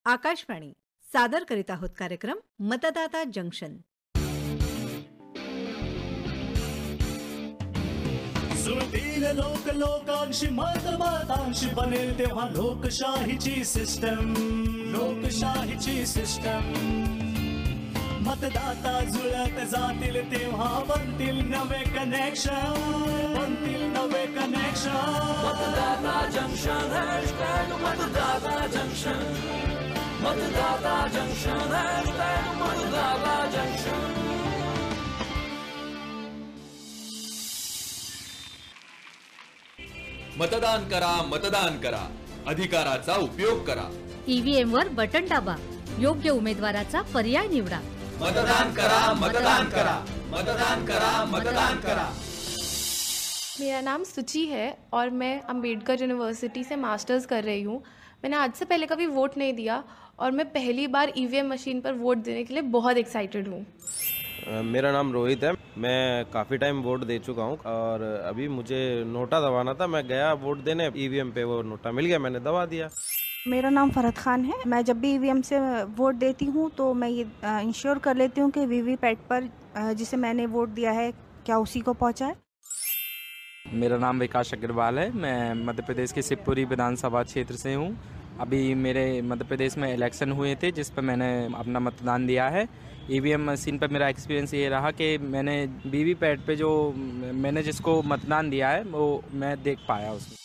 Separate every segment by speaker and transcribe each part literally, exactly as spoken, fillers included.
Speaker 1: आकाशवाणी सादर करीत आहोत कार्यक्रम मतदाता जंक्शन.
Speaker 2: सुरतील लोक लोकांशी मत मतांशी बनेल तेव्हा लोकशाहीची सिस्टम, लोकशाहीची सिस्टम. मतदाता जुळत जातील तेव्हा बनतील नवे कनेक्शन, बनतील नवे कनेक्शन. मतदाता जंक्शन, हॅशटॅग मतदाता जंक्शन, मतदाता जंक्शन, हॅशटॅग मतदाता जंक्शन.
Speaker 3: मतदान करा, मतदान करा, अधिकाराचा उपयोग करा.
Speaker 4: ईव्हीएम वर बटन दाबा, योग्य उमेदवाराचा पर्याय निवडा.
Speaker 3: मतदान करा, मतदान करा, मतदान करा, मतदान करा.
Speaker 5: मेरा नाम सुची है और मैं अंबेडकर यूनिवर्सिटी से मास्टर्स कर रही हूँ. मैंने आज से पहले कभी वोट नहीं दिया और मैं पहली बार ईवीएम मशीन पर वोट देने के लिए बहुत एक्साइटेड हूँ.
Speaker 6: मेरा नाम रोहित है. मैं काफ़ी टाइम वोट दे चुका हूँ और अभी मुझे नोटा दबाना था. मैं गया वोट देने, ईवीएम पे वो नोटा मिल गया, मैंने दबा दिया.
Speaker 7: मेरा नाम फरहत खान है. मैं जब भी ईवीएम से वोट देती हूँ तो मैं ये इंश्योर कर लेती हूँ कि वीवीपैट पर जिसे मैंने वोट दिया है क्या उसी को पहुँचा है.
Speaker 8: मेरा नाम विकास अग्रवाल है. मैं मध्य प्रदेश के शिवपुरी विधानसभा क्षेत्र से हूँ. अभी मेरे मध्य प्रदेश में इलेक्शन हुए थे जिस पर मैंने अपना मतदान दिया है. ईवीएम मशीन पर मेरा एक्सपीरियंस ये रहा कि मैंने वीवीपैट पे जो मैंने जिसको मतदान दिया है वो मैं देख पाया उसमें.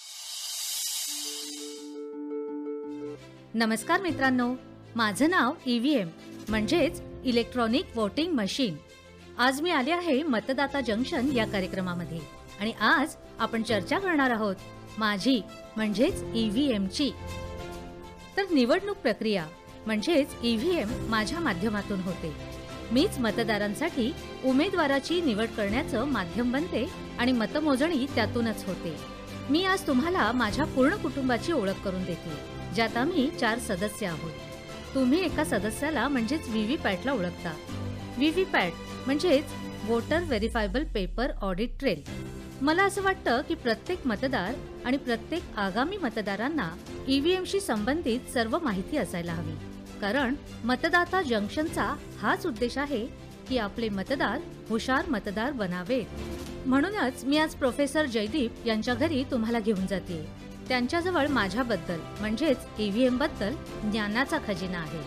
Speaker 4: नमस्कार मित्रांनो, माझं नाव ईव्हीएम म्हणजेच इलेक्ट्रॉनिक वोटिंग मशीन. आज मी आले आहे मतदाता जंक्शन या कार्यक्रमामध्ये आणि आज आपण चर्चा करणार आहोत माझी म्हणजेच ईव्हीएमची. तर निवडणूक प्रक्रिया म्हणजेच ईव्हीएम माझ्या माध्यमातून होते. मीच मतदारांसाठी उमेदवाराची निवड करण्याचं माध्यम बनते आणि मतमोजणी त्यातूनच होते. मी आज तुम्हाला माझ्या पूर्ण कुटुंबाची ओळख करून देते, ज्यात आम्ही चार सदस्य आहोत. तुम्ही एका सदस्याला म्हणजेच व्हीव्हीपॅटला ओळखता. व्हीव्हीपॅट म्हणजेच voter verifiable paper audit trail. मला असं वाटतं की प्रत्येक मतदार आणि प्रत्येक आगामी मतदारांना ईव्हीएमशी संबंधित सर्व माहिती असायला हवी, कारण मतदाता जंक्शनचा हाच उद्देश आहे की आपले मतदार हुशार मतदार बनावेत. म्हणूनच मी आज प्रोफेसर जयदीप यांच्या घरी तुम्हाला घेऊन जाते. त्यांच्याजवळ माझ्याबद्दल म्हणजेच ईव्हीएम बद्दल ज्ञानाचा खजिना आहे.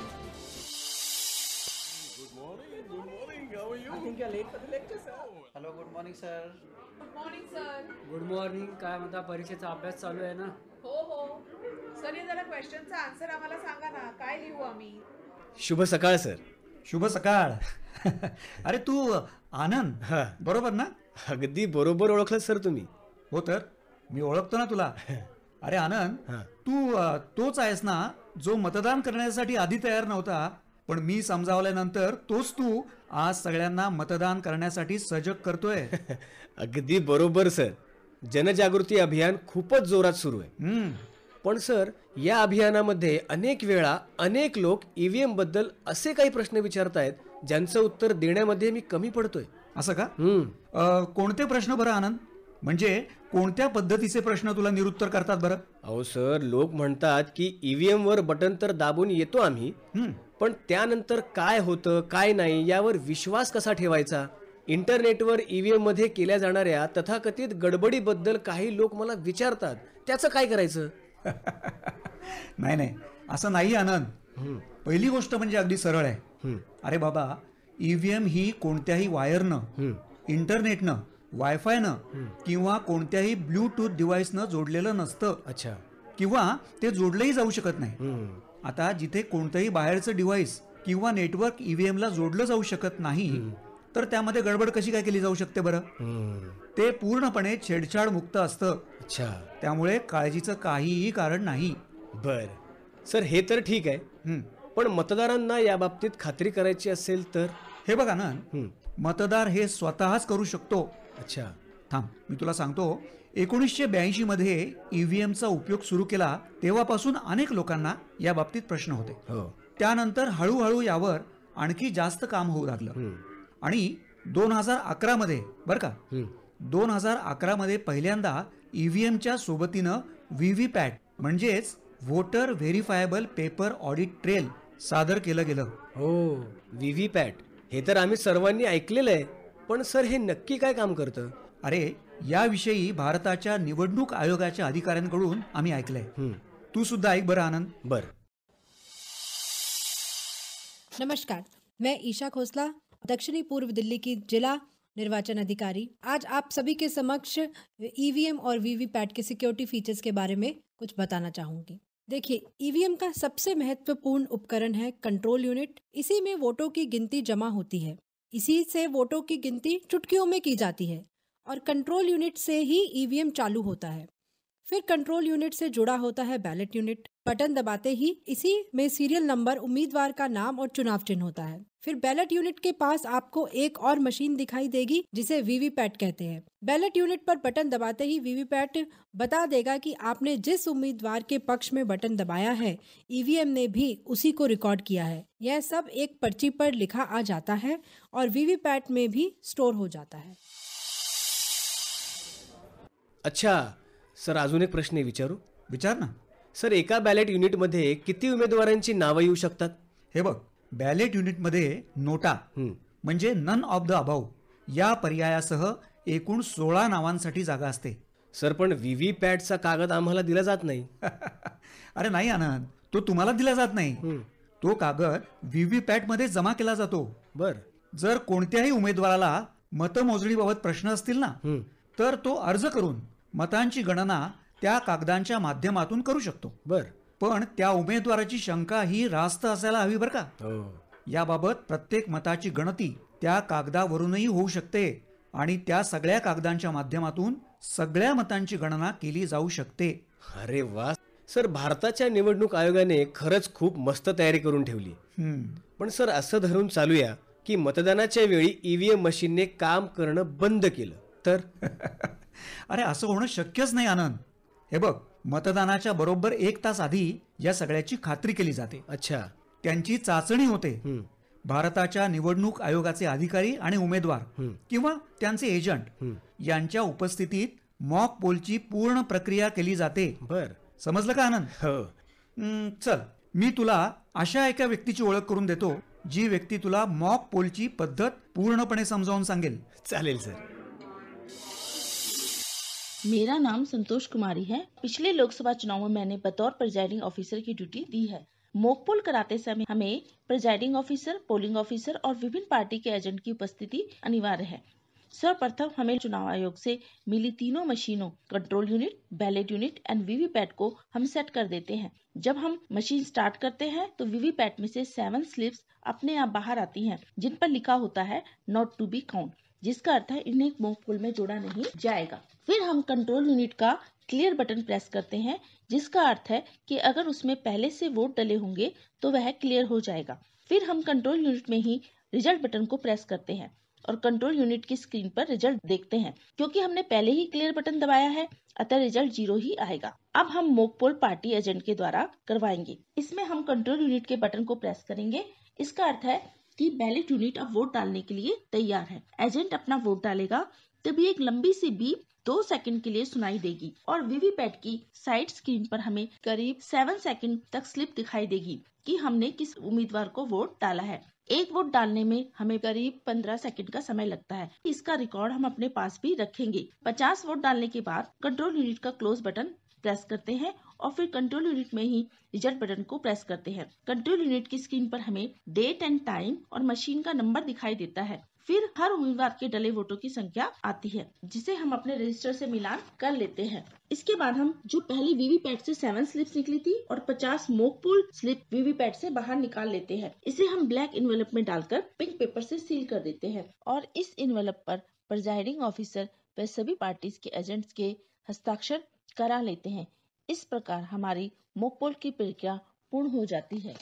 Speaker 9: Hello, good morning sir.
Speaker 10: Good morning sir.
Speaker 11: Good morning. काय म्हणता, परीक्षेचा अभ्यास चालू आहे ना?
Speaker 10: हो हो सर, हे जरा क्वेश्चनचा आन्सर आम्हाला सांगा ना, काय लिहू आम्ही?
Speaker 12: शुभ सकाळ सर.
Speaker 13: शुभ सकाळ. अरे तू आनंद बरोबर ना?
Speaker 12: अगदी बरोबर ओळखलं सर तुम्ही.
Speaker 13: हो तर मी ओळखतो ना तुला. अरे आनंद, तू तोच आहेस ना जो मतदान करण्यासाठी आधी तयार नव्हता, पण मी समजावल्यानंतर तोच तू आज सगळ्यांना मतदान करण्यासाठी सजग करतोय.
Speaker 12: अगदी बरोबर सर. जनजागृती अभियान खूपच जोरात सुरू आहे. पण सर, या अभियानामध्ये अनेक वेळा अनेक लोक ईव्हीएम बद्दल असे काही प्रश्न विचारतायत ज्यांचं उत्तर देण्यामध्ये मी कमी पडतोय.
Speaker 13: असं का? कोणते प्रश्न बरं आनंद? म्हणजे कोणत्या पद्धतीचे प्रश्न तुला निरुत्तर करतात बरं?
Speaker 12: अहो सर, लोक म्हणतात की ईव्हीएम वर बटन तर दाबून येतो आम्ही, पण त्यानंतर काय होतं काय नाही यावर विश्वास कसा ठेवायचा. इंटरनेटवर ईव्हीएम मध्ये केल्या जाणाऱ्या तथाकथित गडबडीबद्दल काही लोक मला विचारतात, त्याचं काय करायचं?
Speaker 13: नाही नाही, असं नाही आनंद. पहिली गोष्ट म्हणजे अगदी सरळ आहे. अरे बाबा, ईव्हीएम ही कोणत्याही वायरनं, इंटरनेटनं, वायफायनं किंवा कोणत्याही ब्लूटूथ डिव्हाइसनं जोडलेलं नसतं.
Speaker 12: अच्छा.
Speaker 13: किंवा ते जोडलंही जाऊ शकत नाही. आता जिथे कोणतंही बाहेरचं डिव्हाइस किंवा नेटवर्क ईव्हीएमला जोडलं जाऊ शकत नाही, तर त्यामध्ये गडबड कशी काय केली जाऊ शकते बरं? ते पूर्णपणे छेडछाड मुक्त असतं.
Speaker 12: अच्छा.
Speaker 13: त्यामुळे काळजीचं काहीही कारण नाही.
Speaker 12: बर सर, हे तर ठीक आहे, पण मतदारांना या बाबतीत खात्री करायची असेल तर?
Speaker 13: हे बघा ना, मतदार हे स्वतःच करू शकतो.
Speaker 12: अच्छा.
Speaker 13: थांब, मी तुला सांगतो. एकोणीसशे ब्याऐंशी मध्ये ईव्हीएमचा उपयोग सुरू केला तेव्हापासून अनेक लोकांना या बाबतीत प्रश्न होते. त्यानंतर हळूहळू यावर आणखी जास्त काम होऊ लागलं आणि दोन हजार अकरा मध्ये बर का दोन हजार अकरा मध्ये पहिल्यांदा ईव्हीएमच्या सोबतीनं व्हीव्हीपॅट म्हणजेच voter verifiable paper audit trail सादर केलं गेलं.
Speaker 12: हो, व्ही व्ही पॅट हे तर आम्ही सर्वांनी ऐकलेलं आहे, पण सर हे नक्की काय काम करतं?
Speaker 13: अरे, याविषयी भारताच्या निवडणूक आयोगाच्या अधिकाऱ्यांकडून आम्ही ऐकलंय. तू सुद्धा ऐक बरं आनंद.
Speaker 12: बर.
Speaker 9: नमस्कार, मैं ईशा खोसला, दक्षिणी पूर्व दिल्ली की जिला निर्वाचन अधिकारी, आज आप सभी के समक्ष ईवीएम और वीवीपैट के सिक्योरिटी फीचर्स के बारे में कुछ बताना चाहूँगी. देखिए, ईवीएम का सबसे महत्वपूर्ण उपकरण है कंट्रोल यूनिट. इसी में वोटों की गिनती जमा होती है. इसी से वोटों की गिनती चुटकियों में की जाती है और कंट्रोल यूनिट से ही ईवीएम चालू होता है. फिर कंट्रोल यूनिट से जुड़ा होता है बैलेट यूनिट. बटन दबाते ही इसी में सीरियल नंबर, उम्मीदवार का नाम और चुनाव चिन्ह होता है. फिर बैलेट यूनिट के पास आपको एक और मशीन दिखाई देगी जिसे वीवीपैट कहते हैं. बैलेट यूनिट पर बटन दबाते ही वीवीपैट बता देगा कि आपने जिस उम्मीदवार के पक्ष में बटन दबाया है, ईवीएम ने भी उसी को रिकॉर्ड किया है. यह सब एक पर्ची पर लिखा आ जाता है और वीवीपैट में भी स्टोर हो जाता है.
Speaker 12: अच्छा सर, अजून एक प्रश्न विचारू?
Speaker 13: विचार ना.
Speaker 12: सर, एका बॅलेट युनिटमध्ये किती उमेदवारांची नावं येऊ शकतात?
Speaker 13: हे बघ, बॅलेट युनिटमध्ये नोटा म्हणजे नन ऑफ द अबाव या पर्यायासह एकूण सोळा नावांसाठी जागा असते.
Speaker 12: सर, पण व्हीव्ही पॅटचा कागद आम्हाला दिला जात नाही.
Speaker 13: अरे नाही आनंद, तो तुम्हाला दिला जात नाही. तो कागद व्हीव्ही पॅट मध्ये जमा केला जातो.
Speaker 12: बर.
Speaker 13: जर कोणत्याही उमेदवाराला मतमोजणीबाबत प्रश्न असतील ना, तर तो अर्ज करून मतांची गणना त्या कागदांच्या माध्यमातून करू शकतो.
Speaker 12: बर.
Speaker 13: पण त्या उमेदवाराची शंका ही रास्त असायला हवी बरं का. याबाबत प्रत्येक मताची गणती त्या कागदावरूनही होऊ शकते आणि त्या सगळ्या कागदांच्या माध्यमातून सगळ्या मतांची गणना केली जाऊ शकते.
Speaker 12: अरे वा सर, भारताच्या निवडणूक आयोगाने खरंच खूप मस्त तयारी करून ठेवली. पण सर, असं धरून चालूया की मतदानाच्या वेळी ईव्हीएम मशीनने काम करणं बंद केलं तर?
Speaker 13: अरे, असं होणं शक्यच नाही आनंद. हे बघ, मतदानाच्या बरोबर एक तास आधी या सगळ्याची खात्री केली जाते.
Speaker 12: अच्छा.
Speaker 13: त्यांची चाचणी होते. भारताच्या निवडणूक आयोगाचे अधिकारी आणि उमेदवार किंवा त्यांचे एजंट यांच्या उपस्थितीत मॉक पोलची पूर्ण प्रक्रिया केली जाते.
Speaker 12: बर.
Speaker 13: समजलं का आनंद?
Speaker 12: हो.
Speaker 13: चल, मी तुला अशा एका व्यक्तीची ओळख करून देतो जी व्यक्ती तुला मॉक पोलची पद्धत पूर्णपणे समजावून सांगेल.
Speaker 12: चालेल सर.
Speaker 14: मेरा नाम संतोष कुमारी है. पिछले लोकसभा चुनाव में मैंने बतौर प्रिजाइडिंग ऑफिसर की ड्यूटी दी है. मॉक पोल कराते समय हमें प्रिजाइडिंग ऑफिसर, पोलिंग ऑफिसर और विभिन्न पार्टी के एजेंट की उपस्थिति अनिवार्य है. सर्वप्रथम हमें चुनाव आयोग से मिली तीनों मशीनों control unit, ballot unit and VVPAT को हम सेट कर देते हैं. जब हम मशीन स्टार्ट करते हैं तो वीवीपैट में से सेवन स्लिप्स अपने आप बाहर आती हैं जिन पर लिखा होता है नॉट टू बी काउंट, जिसका अर्थ है इन्हें मॉक पोल में जोड़ा नहीं जाएगा. फिर हम कंट्रोल यूनिट का क्लियर बटन प्रेस करते हैं, जिसका अर्थ है कि अगर उसमें पहले से वोट डले होंगे तो वह क्लियर हो जाएगा. फिर हम कंट्रोल यूनिट में ही रिजल्ट बटन को प्रेस करते हैं और कंट्रोल यूनिट की स्क्रीन पर रिजल्ट देखते हैं. क्योंकि हमने पहले ही क्लियर बटन दबाया है, अतः रिजल्ट जीरो ही आएगा. अब हम मॉक पोल पार्टी एजेंट के द्वारा करवाएंगे. इसमें हम कंट्रोल यूनिट के बटन को प्रेस करेंगे. इसका अर्थ है कि बैलेट यूनिट अब वोट डालने के लिए तैयार है. एजेंट अपना वोट डालेगा, तभी एक लंबी सी बीप दो सेकंड के लिए सुनाई देगी और वीवीपैट की साइड स्क्रीन पर हमें करीब सेवन सेकंड तक स्लिप दिखाई देगी कि हमने किस उम्मीदवार को वोट डाला है. एक वोट डालने में हमें करीब पंद्रह सेकंड का समय लगता है. इसका रिकॉर्ड हम अपने पास भी रखेंगे. पचास वोट डालने के बाद कंट्रोल यूनिट का क्लोज बटन प्रेस करते हैं और फिर कंट्रोल यूनिट में ही रिजल्ट बटन को प्रेस करते हैं. कंट्रोल यूनिट की स्क्रीन पर हमें डेट एंड टाइम और मशीन का नंबर दिखाई देता है. फिर हर उम्मीदवार के डले वोटों की संख्या आती है, जिसे हम अपने रजिस्टर से मिलान कर लेते हैं. इसके बाद हम जो पहले वीवीपैट से सेवन स्लिप्स निकली थी और पचास मॉक पोल स्लिप वीवीपैट से बाहर निकाल लेते हैं. इसे हम ब्लैक इन्वेलप में डालकर पिंक पेपर से सील कर देते हैं और इस इन्वेलप पर प्रिजाइडिंग ऑफिसर व सभी पार्टीज के एजेंट्स के हस्ताक्षर करा लेते हैं. इस प्रकार हमारी मॉक पोल की प्रक्रिया पूर्ण हो जाती है.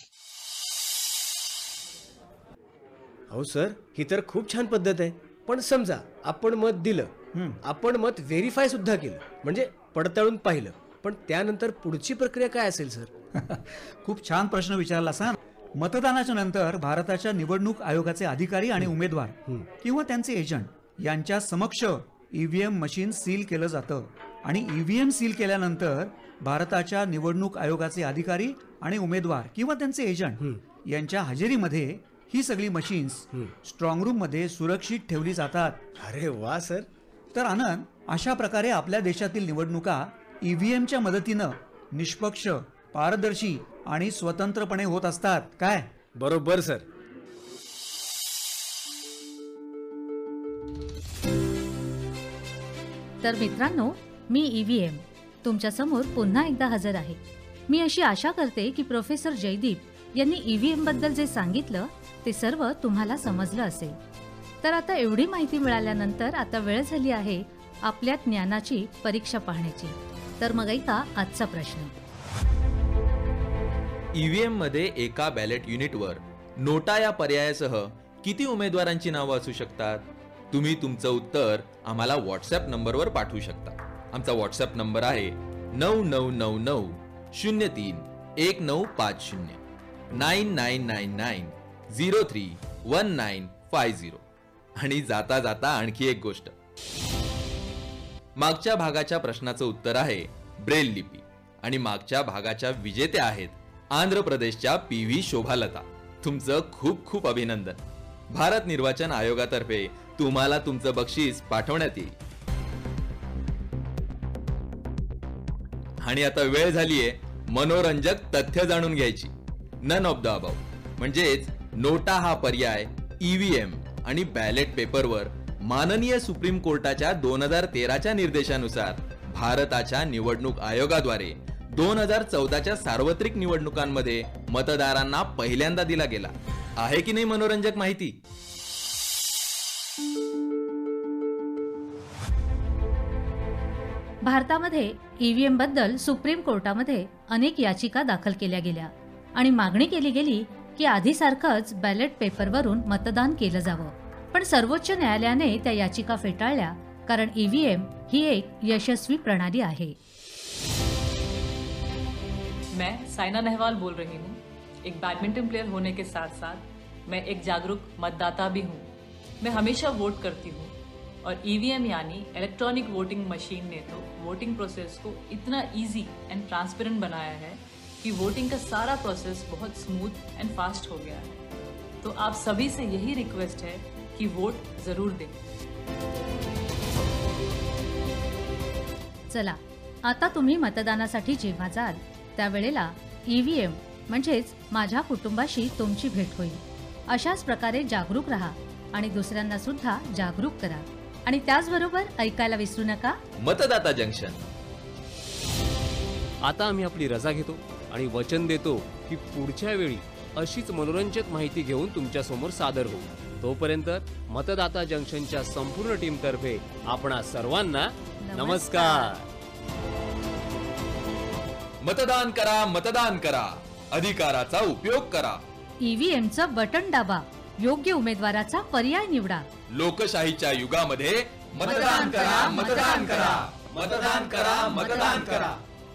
Speaker 12: हो सर, ही तर खूप छान पद्धत आहे. पण समजा आपण मत दिलं, आपण मत व्हेरीफाय सुद्धा केलं, म्हणजे पडताळून पाहिलं, पण त्यानंतर पुढची प्रक्रिया काय असेल सर?
Speaker 13: खूप छान प्रश्न विचारला सर. मतदानाच्या नंतर भारताच्या निवडणूक आयोगाचे अधिकारी आणि उमेदवार किंवा त्यांचे एजंट यांच्या समक्ष ईव्हीएम मशीन सील केलं जातं आणि ईव्हीएम सील केल्यानंतर भारताच्या निवडणूक आयोगाचे अधिकारी आणि उमेदवार किंवा त्यांचे एजंट यांच्या हजेरीमध्ये ही सगळी मशीन्स स्ट्रॉंग रूम मध्ये सुरक्षित ठेवली जातात.
Speaker 12: अरे वा सर.
Speaker 13: तर आनंद, अशा प्रकारे आपल्या देशातील निवडणुका ईव्हीएमच्या मदतीनं निष्पक्ष, पारदर्शी आणि स्वतंत्रपणे होत असतात. काय?
Speaker 12: बरोबर सर.
Speaker 4: तर मित्रांनो, मी ईव्हीएम तुमच्या समोर पुन्हा एकदा हजर आहे. मी अशी आशा करते की प्रोफेसर जयदीप यांनी ईव्हीएम बद्दल जे सांगितलं ते सर्व तुम्हाला समजलं असेल. तर आता एवढी माहिती मिळाल्यानंतर आता वेळ झाली आहे आपल्या ज्ञानाची परीक्षा पाहण्याची. तर मग ऐका आजचा प्रश्न.
Speaker 3: ईव्हीएम मध्ये एका बॅलेट युनिटवर नोटा या पर्यायासह किती उमेदवारांची नावं असू शकतात? तुम्ही तुमचं उत्तर आम्हाला व्हॉट्सअप नंबरवर पाठवू शकता. आमचा व्हॉट्सअप नंबर आहे नऊ नऊ नऊ नऊ शून्य तीन एक नऊ पाच शून्य nine nine nine nine zero three one nine five zero. आणि जाता जाता आणखी एक गोष्ट, मागच्या भागाच्या प्रश्नाचं उत्तर आहे ब्रेल लिपी आणि मागच्या भागाच्या विजेत्या आहेत आंध्र प्रदेशच्या पी व्ही शोभालता. तुमचं खूप खूप अभिनंदन. भारत निर्वाचन आयोगातर्फे तुम्हाला तुमचं बक्षीस पाठवण्यात येईल. आणि आता वेळ झालीये मनोरंजक तथ्य जाणून घ्यायची. नन ऑफ द अबाव म्हणजेच नोटा हा पर्याय ईव्हीएम आणि बॅलेट पेपरवर माननीय सुप्रीम कोर्टाच्या दोन हजार तेराच्या निर्देशानुसार भारताच्या निवडणूक आयोगाद्वारे दोन हजार चौदाच्या सार्वत्रिक निवडणुकांमध्ये मतदारांना पहिल्यांदा दिला गेला आहे. की नाही मनोरंजक माहिती?
Speaker 4: भारतामध्ये ईव्हीएम बद्दल सुप्रीम कोर्टामध्ये अनेक याचिका दाखल केल्या गेल्या आणि मागणी केली गेली की आधीसारखंच बॅलेट पेपरवरून मतदान केलं जावं. पण सर्वोच्च न्यायालयाने त्या याचिका फेटाळल्या, कारण ईव्हीएम ही एक यशस्वी प्रणाली आहे.
Speaker 15: मैं साइना नेहवाल बोल रही हूँ. एक बैडमिंटन प्लेयर होने के साथ साथ मैं एक जागरूक मतदाता भी हूँ. मैं हमेशा वोट करती हूँ और ईवीएम यानी इलेक्ट्रॉनिक वोटिंग मशीन ने तो वोटिंग प्रोसेस को इतना इजी एंड ट्रांसपेरेंट बनाया है कि वोटिंग का सारा प्रोसेस बहुत स्मूथ एंड फास्ट हो गया है. तो आप सभी से यही रिक्वेस्ट है कि वोट जरूर दें.
Speaker 4: चला, आता तुम्ही मतदानासाठी जेव्हा जाल त्यावेळेला ईव्हीएम म्हणजेच माझ्या कुटुंबाशी तुमची भेट होईल. अशाच प्रकारे जागरूक रहा आणि दुसऱ्यांना सुद्धा जागरूक करा. आणि त्याचबरोबर ऐकायला विसरू नका
Speaker 3: मतदाता जंक्शन.
Speaker 16: आता आम्ही आपली रजा घेतो आणि वचन देतो की पुढच्या वेळी अशीच मनोरंजक माहिती घेऊन तुमच्या समोर सादर होऊ. तोपर्यंत मतदाता जंक्शनच्या संपूर्ण टीम तर्फे आपणा सर्वांना नमस्कार.
Speaker 3: मतदान करा, मतदान करा, अधिकाराचा उपयोग करा.
Speaker 4: ईव्हीएमचं बटन दाबा, योग्य उमेदवाराचा पर्याय निवडा.
Speaker 3: लोकशाहीच्या युगामध्ये मतदान करा, मतदान करा, मतदान करा, मतदान करा.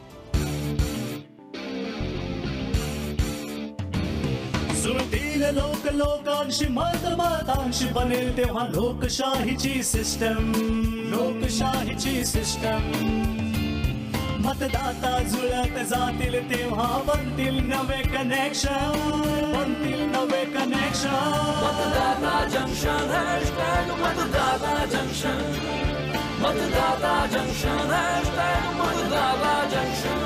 Speaker 2: जुळतील लोक लोकांशी मत मतांशी बनेल तेव्हा लोकशाहीची सिस्टम, लोकशाहीची सिस्टम. मतदाता जुळत जातील तेव्हा बनतील नवे कनेक्शन, बनतील नवे कनेक्शन.
Speaker 17: मतदाता जंक्शन हॅशटॅग मतदाता जंक्शन, मतदाता जंक्शन हॅशटॅग मतदाता जंक्शन.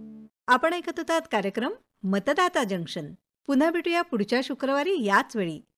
Speaker 1: आपण ऐकत होतात कार्यक्रम मतदाता जंक्शन. पुन्हा भेटूया पुढच्या शुक्रवारी याच वेळी.